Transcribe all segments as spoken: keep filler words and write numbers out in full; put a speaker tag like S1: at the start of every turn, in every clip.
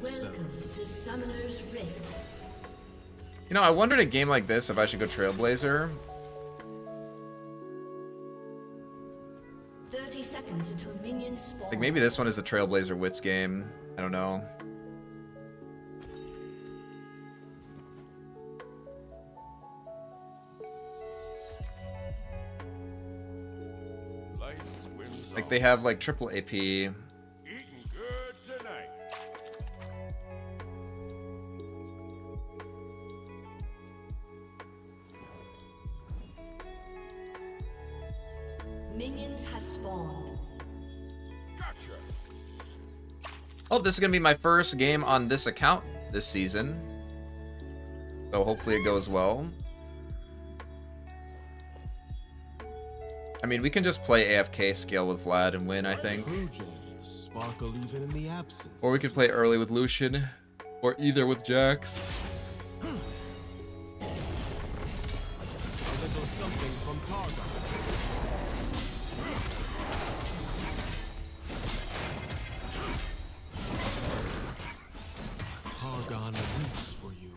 S1: settled.
S2: Welcome to Summoner's Rift.
S3: You know, I wondered a game like this if I should go Trailblazer.
S2: thirty seconds until minions spawn.
S3: Like maybe this one is the Trailblazer Wits game. I don't know. Like they have like triple A P.
S4: Eating good tonight.
S2: Minions have spawned.
S4: Gotcha.
S3: Oh, this is gonna be my first game on this account this season. So hopefully it goes well. I mean, we can just play A F K scale with Vlad and win, I think.
S1: Sparkle even in the absence.
S3: Or we could play early with Lucian. Or either with Jax.
S1: A little something from Targa. Targon weeps for you.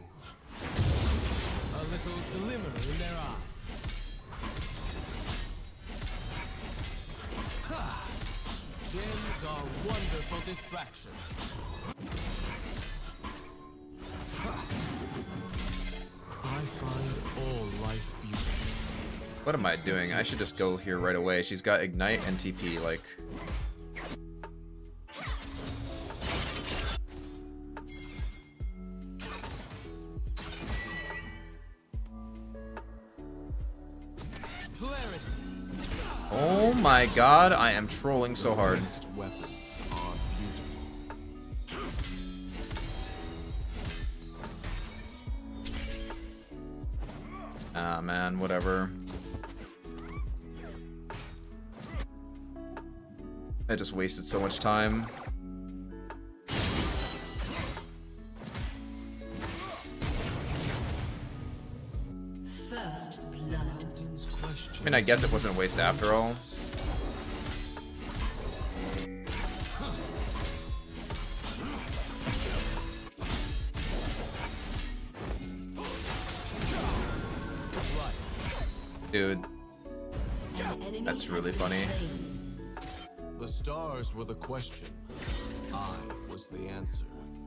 S1: A little glimmer in their eyes. Gems are wonderful distraction. I find all life beautiful.
S3: What am I doing? I should just go here right away. She's got Ignite and T P, like... Oh my god, I am trolling so hard.
S1: Weapons are beautiful.
S3: Ah, man, whatever. I just wasted so much time.
S2: First blood.
S3: I mean, I guess it wasn't a waste after all. Dude, that's really funny.
S1: The stars were the question. I was the answer.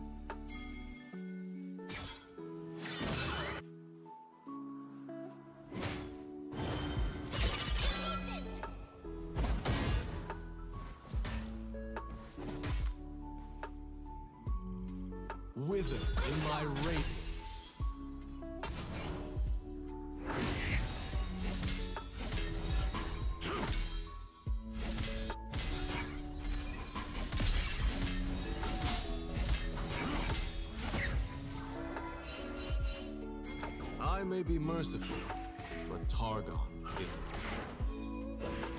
S1: Wither in my radiance. I may be merciful, but Targon isn't.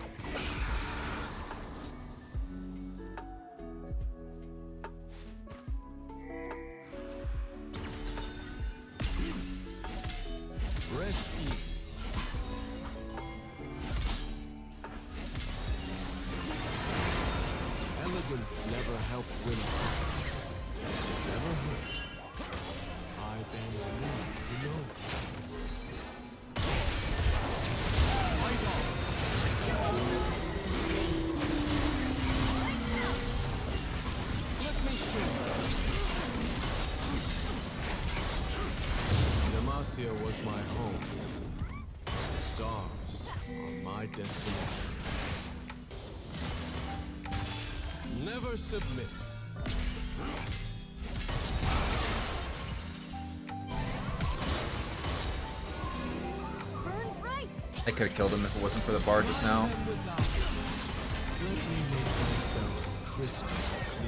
S1: Rest easy. Elegance never helped women. Never hurt. I bend the knee to know. Fight on. Let me show you. Demacia was my home. The stars are my destination. Never submit.
S3: I could have killed him if it wasn't for the bar just now.
S1: Let me make myself crystal clear.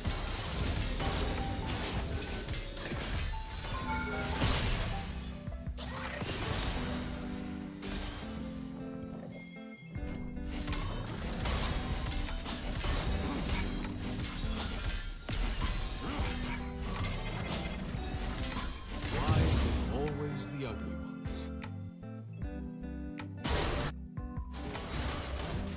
S1: Why is it always the ugly ones?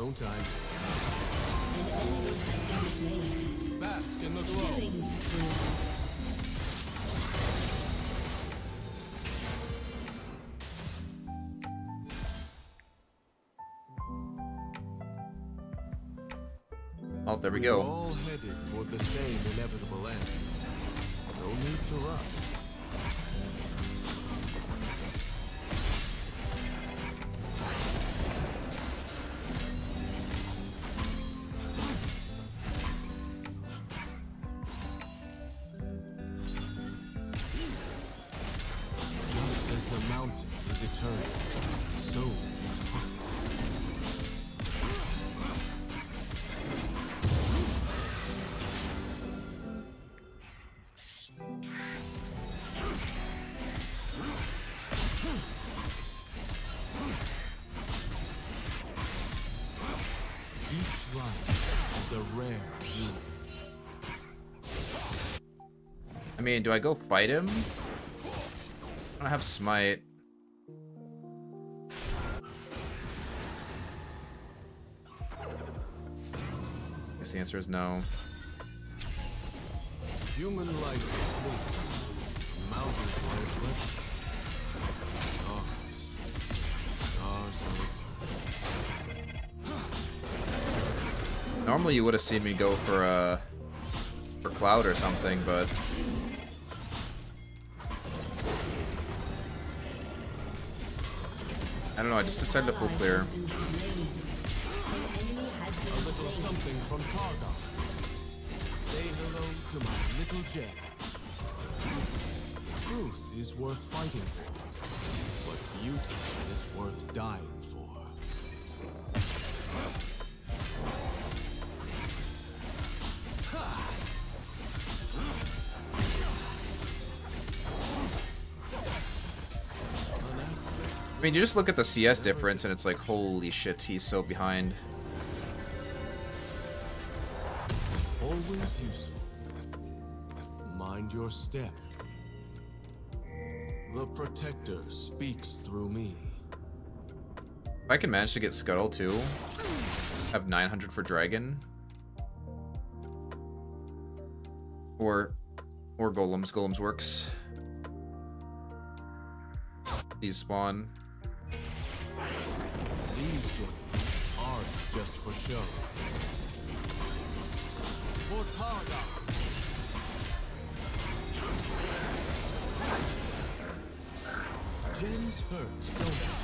S1: don't I?
S2: An enemy has been slain.
S1: Bask in the glow.
S2: Killing spree.
S3: Oh, there we
S1: We're
S3: go.
S1: all headed for the same inevitable end. No need to rush. Just as the mountain is eternal, so is hope. Each life is a rare jewel.
S3: I mean, do I go fight him? I don't have smite. Guess the answer is no.
S1: Human life is fleeting. Mountains lie flesh. Stars. Stars are eternal.
S3: Normally you would have seen me go for uh for Cloud or something, but I don't know, I just decided to full clear.
S2: Has been slain. An enemy has
S1: A
S2: been
S1: little
S2: slain.
S1: something from Targon. Say hello to my little gem. Truth is worth fighting for, but beauty is worth dying for.
S3: I mean, you just look at the C S difference and it's like, holy shit, he's so behind.
S1: Always useful. Mind your step. The Protector speaks through me.
S3: If I can manage to get Scuttle too, have nine hundred for Dragon. Or, or Golems. Golems works. These spawn.
S1: These gems aren't just for show. For Targon. Gems hurt, don't they?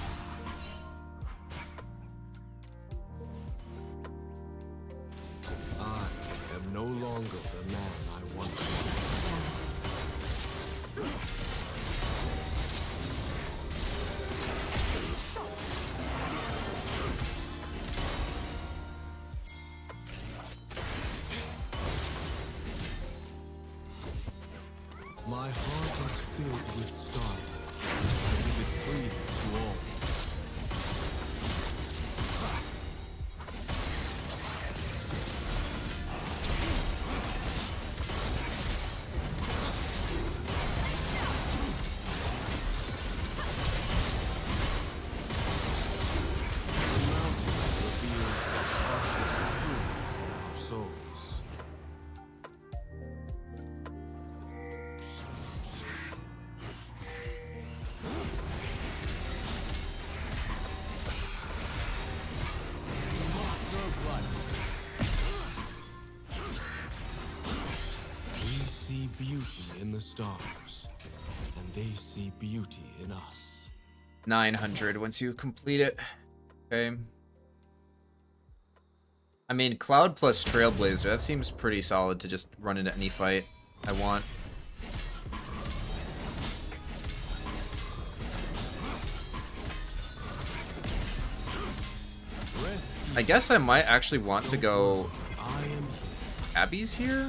S1: I am no longer the man I once was. My heart is filled with stars. I give it freely to all. The mountain reveals the harshest truths in our souls. We see beauty in the stars, and they see beauty in us.
S3: nine hundred once you complete it. Okay. I mean, Cloud plus Trailblazer, that seems pretty solid to just run into any fight I want.
S1: Rest
S3: I guess I might actually want to go
S1: I am
S3: Abby's here.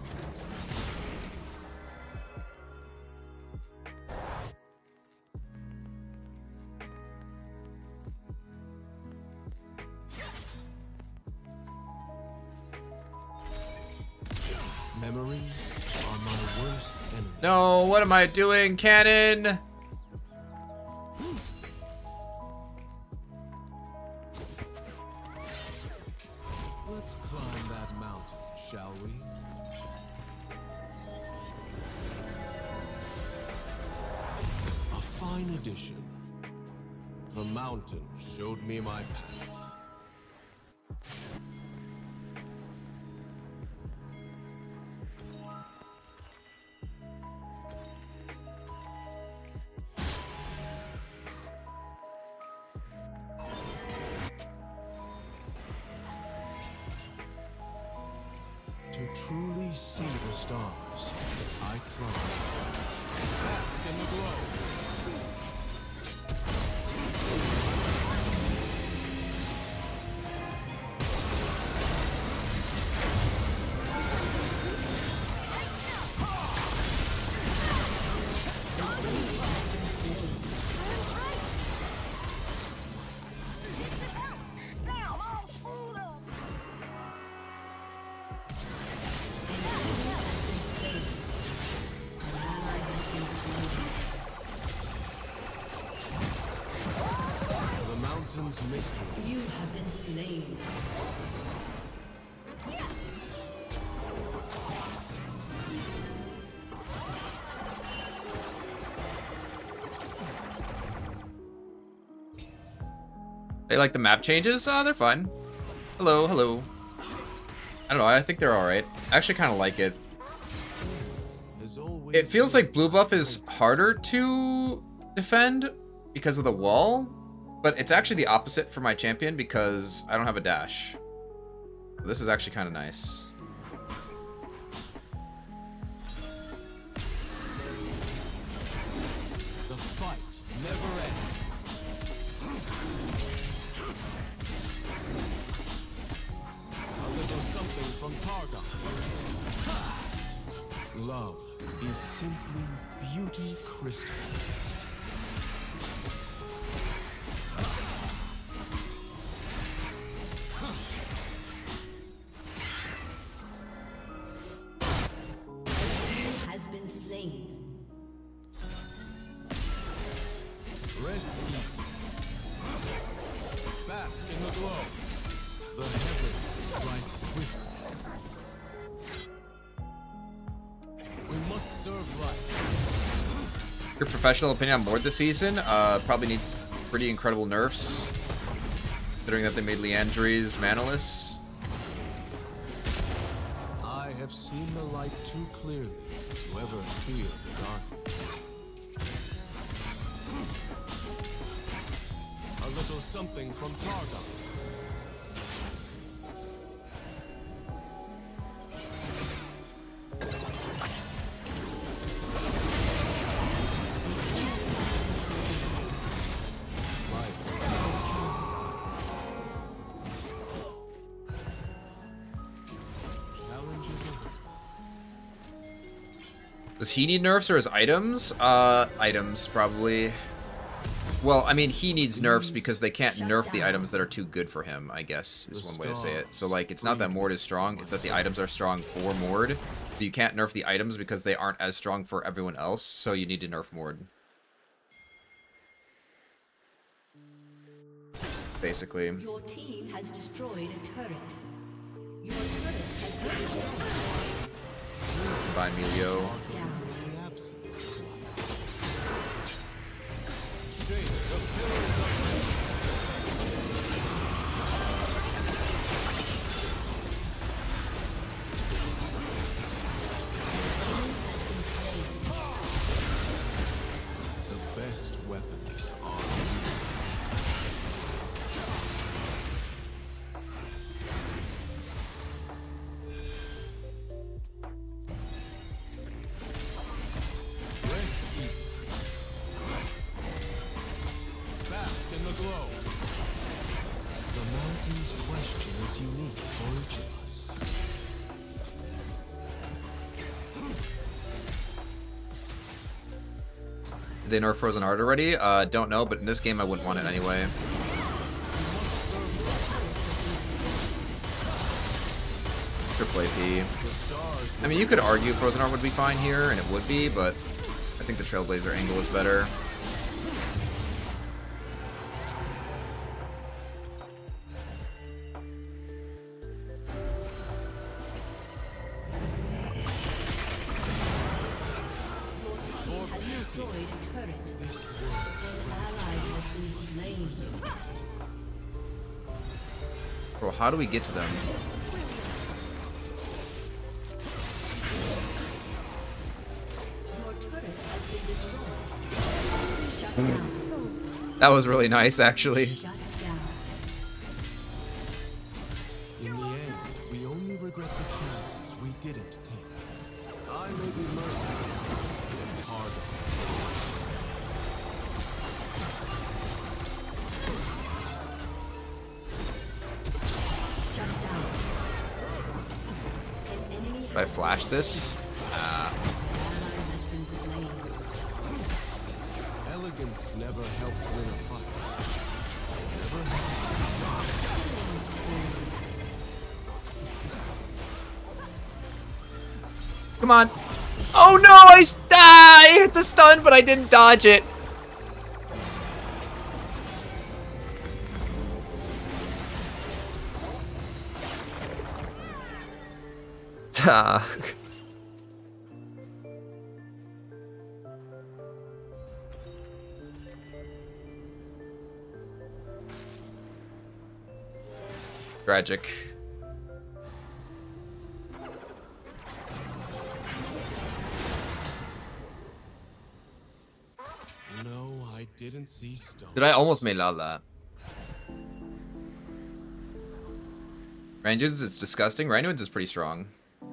S1: memories are my worst enemy.
S3: No, what am I doing, Cannon?
S1: fine addition. The mountain showed me my path. To truly see the stars, I climb. Bask in the glow.
S2: You have been slain.
S3: They like the map changes? Uh, they're fine. Hello, hello. I don't know, I think they're alright. I actually kind of like it. It feels like blue buff is harder to defend because of the wall, but it's actually the opposite for my champion because I don't have a dash. This is actually kind of nice.
S1: The fight never ends. A little something from Targon. Love is simply beauty crystallized.
S2: Has been slain.
S1: Rest easy. Bask in the glow. The heavens strike swiftly. We must serve life.
S3: Your professional opinion on Mord this season? Uh, probably needs pretty incredible nerfs, considering that they made Leandri's manaless.
S1: I have seen the light too clearly to ever fear the darkness. A little something from Targon.
S3: Does he need nerfs or his items? Uh, items, probably. Well, I mean, he needs nerfs because they can't nerf the items that are too good for him, I guess, is one way to say it. So, like, it's not that Mord is strong, it's that the items are strong for Mord. So you can't nerf the items because they aren't as strong for everyone else, so you need to nerf Mord. Basically.
S2: Your team has destroyed a turret. Your turret has been destroyed.
S3: By Emilio.
S2: Down.
S1: The absence of light. Shade the pillars of the best weapons are rest easy. Bask in the glow. The mountain's question is unique for each of us.
S3: Did they nerf Frozen Heart already? Uh, don't know, but in this game I wouldn't want it anyway. Triple A P. I mean, you could argue Frozen Heart would be fine here, and it would be, but I think the Trailblazer angle is better.
S1: For beauty,
S2: destroyed a turret. Your ally has been slain.
S3: Bro, how do we get to them?
S2: Your turret has been destroyed. Shut down.
S3: That was really nice, actually.
S2: Shut down.
S1: In the end, we only regret the chances we didn't take. I may be merciful, but target.
S2: Shut down. An enemy
S3: If I flash this,
S2: ally has been slain.
S1: Elegance never helped win a fight. Never has.
S3: come on. Oh no, I, s- ah, I hit the stun, but I didn't dodge it. Ah. Tragic.
S1: No, I didn't see stone.
S3: Did I almost made out of that? Ranges, it's disgusting. Rhinoids is pretty strong.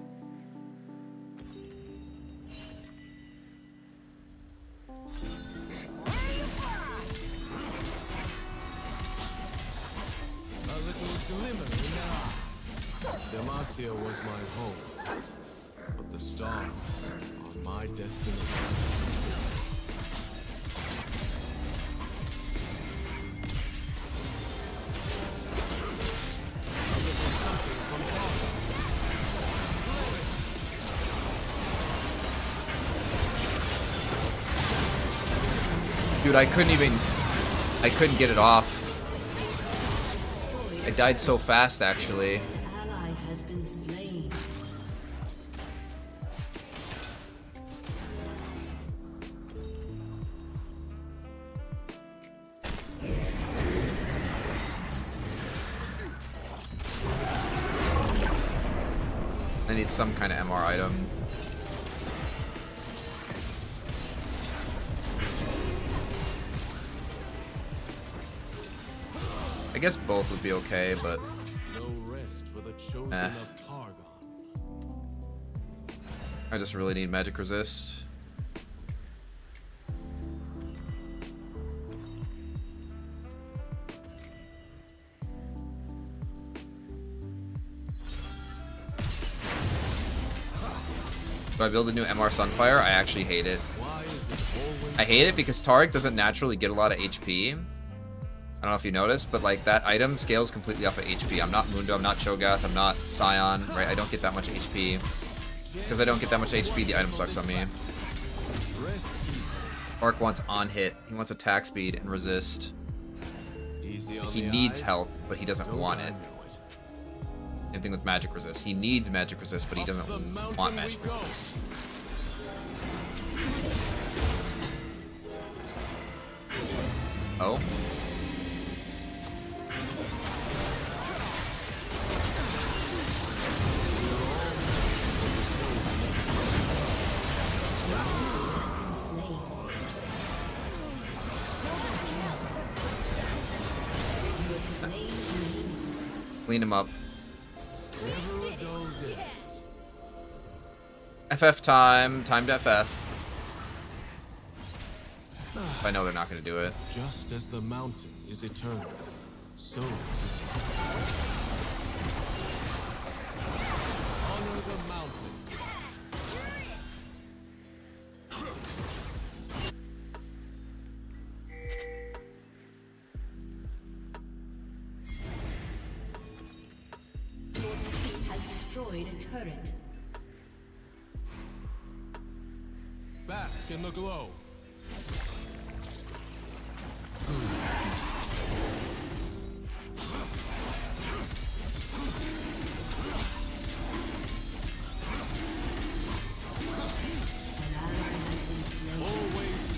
S1: A little glimmer in their eyes. Demacia was my home, but the stars are my destination. A little something from Father.
S3: Dude, I couldn't even... I couldn't get it off. I died so fast, actually.
S2: Ally has been slain.
S3: I need some kind of M R item. I guess both would be okay, but
S1: No rest for the chosen
S3: Eh.
S1: of Targon.
S3: I just really need magic resist. Do I build a new M R Sunfire? I actually hate it.
S1: Why is it always
S3: I hate it because Taric doesn't naturally get a lot of H P. I don't know if you noticed, but like that item scales completely off of H P. I'm not Mundo, I'm not Cho'Gath, I'm not Scion, right? I don't get that much H P. Because I don't get that much H P, the item sucks on me.
S1: rest
S3: Ark wants on hit, he wants attack speed and resist.
S1: easy on
S3: He
S1: the
S3: needs
S1: eyes?
S3: health, but he doesn't
S1: Don't
S3: want
S1: I
S3: it.
S1: know
S3: Same thing with magic resist. He needs magic resist, but he
S1: Up
S3: doesn't
S1: the mountain
S3: want
S1: we
S3: magic
S1: go.
S3: resist. Oh?
S2: Has been slain. You have slain me.
S3: Clean him up.
S1: Never a dull day.
S3: F F time. Time to F F. If I know they're not going to do it.
S1: Just as the mountain is eternal, so is honor the mountain.
S2: Your team has destroyed a turret.
S1: Bask in the glow.
S2: An ally has been slain.
S1: Always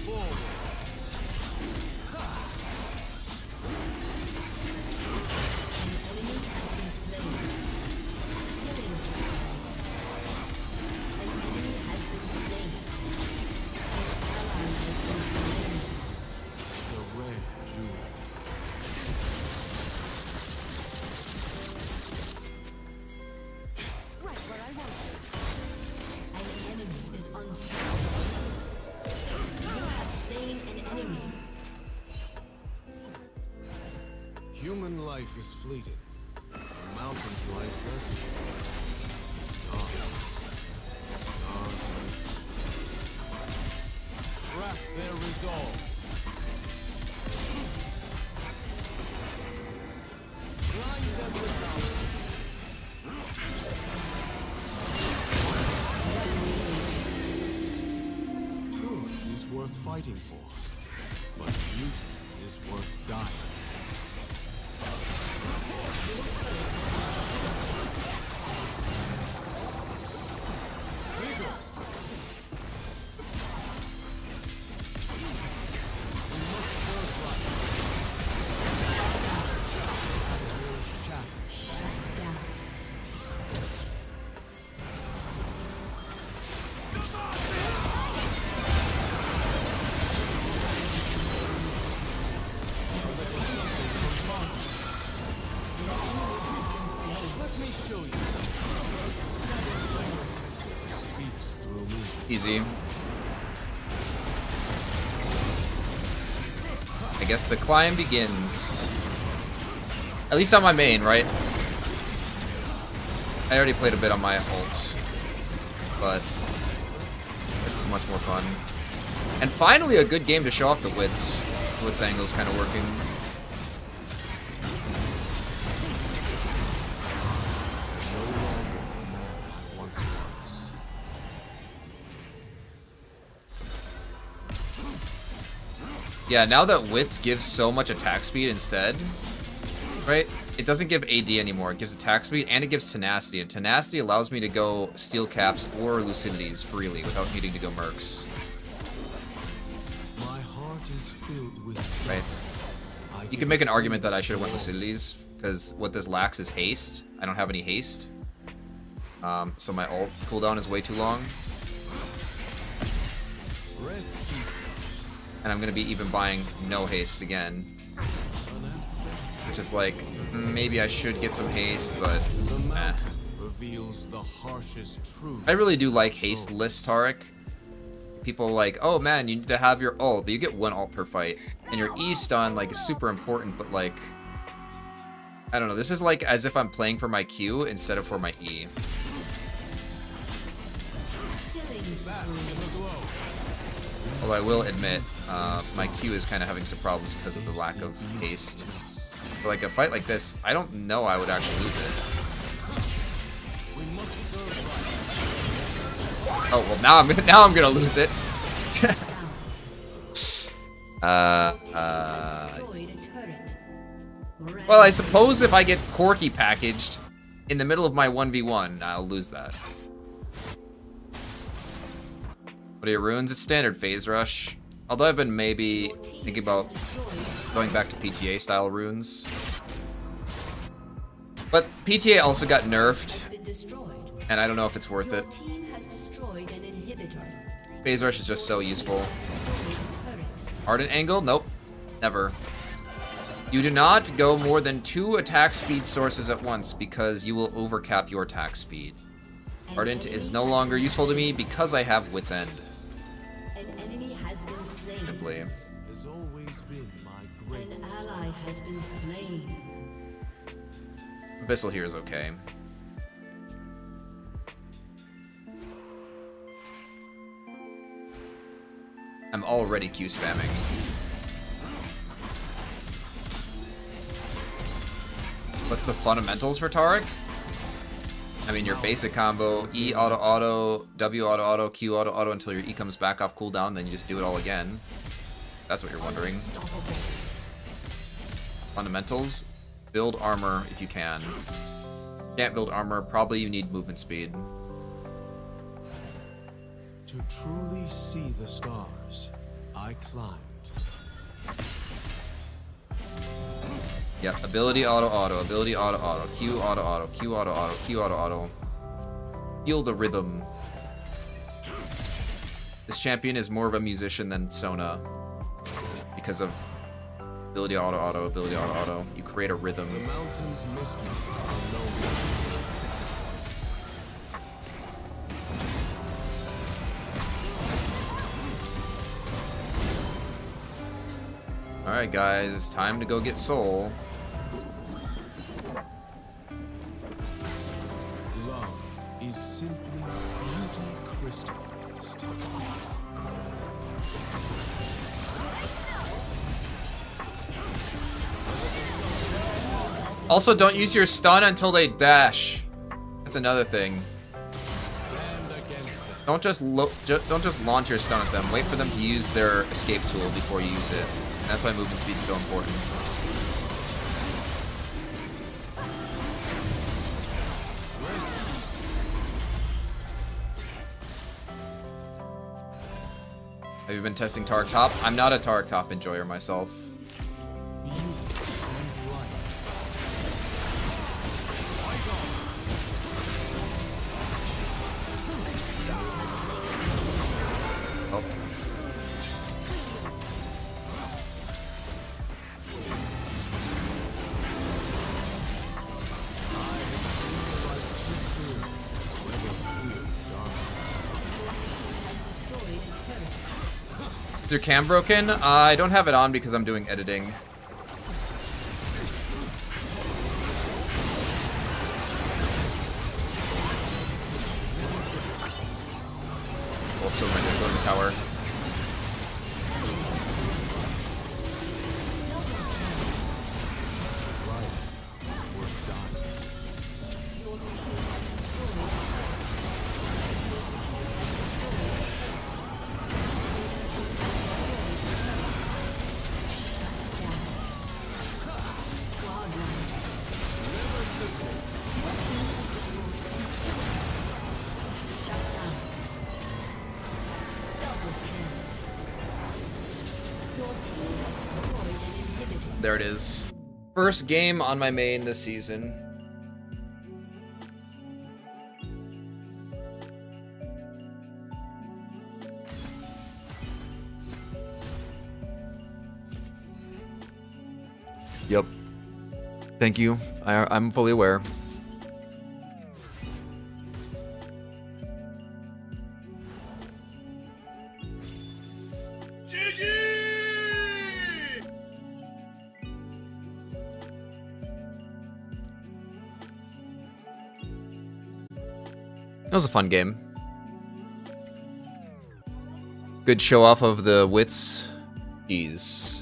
S2: slain an enemy.
S1: Human life is fleeting. The mountains lie present. Stars. Stars are... Crack their resolve. Blind them with knowledge. Truth is worth fighting for, but beauty is worth dying.
S3: Easy. I guess the climb begins. At least on my main, right? I already played a bit on my ult, but this is much more fun. And finally a good game to show off the Wits. The Wits angle is kind of working. Yeah, now that Wits gives so much attack speed instead, right? It doesn't give A D anymore. It gives attack speed and it gives tenacity. And tenacity allows me to go steel caps or lucidities freely without needing to go mercs.
S1: My heart is filled with
S3: right. You can make an argument that I should have went lucidities because what this lacks is haste. I don't have any haste. Um, so my ult cooldown is way too long. And I'm gonna be even buying no haste again. Which is like, maybe I should get some haste, but eh. I really do like hasteless Taric. People are like, oh man, you need to have your ult, but you get one ult per fight. And your E stun like is super important, but like, I don't know, this is like as if I'm playing for my Q instead of for my E. Although I will admit, uh, my Q is kind of having some problems because of the lack of haste. For like a fight like this, I don't know I would actually lose it. Oh well, now I'm gonna now I'm gonna lose it. uh, uh. Well, I suppose if I get Corki packaged in the middle of my one v one, I'll lose that. What are your runes? It's standard phase rush. Although I've been maybe thinking about going back to P T A style runes. But P T A also got nerfed, and I don't know if it's worth it. Phase rush is just so useful. Ardent angle? Nope. Never. You do not go more than two attack speed sources at once because you will overcap your attack speed. Ardent is no longer useful to me because I have Wit's End. Simply.
S2: An ally has been slain.
S3: Abyssal here is okay. I'm already Q spamming. What's the fundamentals for Taric? I mean, your basic combo, E auto auto, W auto auto, Q auto auto until your E comes back off cooldown, then you just do it all again. That's what you're wondering. Fundamentals, build armor if you can. Can't build armor, probably you need movement speed.
S1: To truly see the stars, I climbed.
S3: Yep, ability auto auto, ability auto auto, Q auto auto, Q auto auto, Q auto auto. Feel the rhythm. This champion is more of a musician than Sona because of ability auto auto, ability auto auto. You create a rhythm.
S1: The mountain's mysteries are known.
S3: Alright, guys. Time to go get Soul.
S1: Love is simply beauty crystallized.
S3: Also, don't use your stun until they dash. That's another thing.
S1: Stand against them.
S3: Don't just lo ju don't just launch your stun at them. Wait for them to use their escape tool before you use it. That's why movement speed is so important. Have you been testing Tark Top? I'm not a Tark Top enjoyer myself.
S1: Beauty and light.
S3: Oh. Is your cam broken? Uh, I don't have it on because I'm doing editing. Oh, so right there, go to the tower. There it is. First game on my main this season. Yep. Thank you. I, I'm fully aware. That was a fun game. Good show off of the wits. Jeez.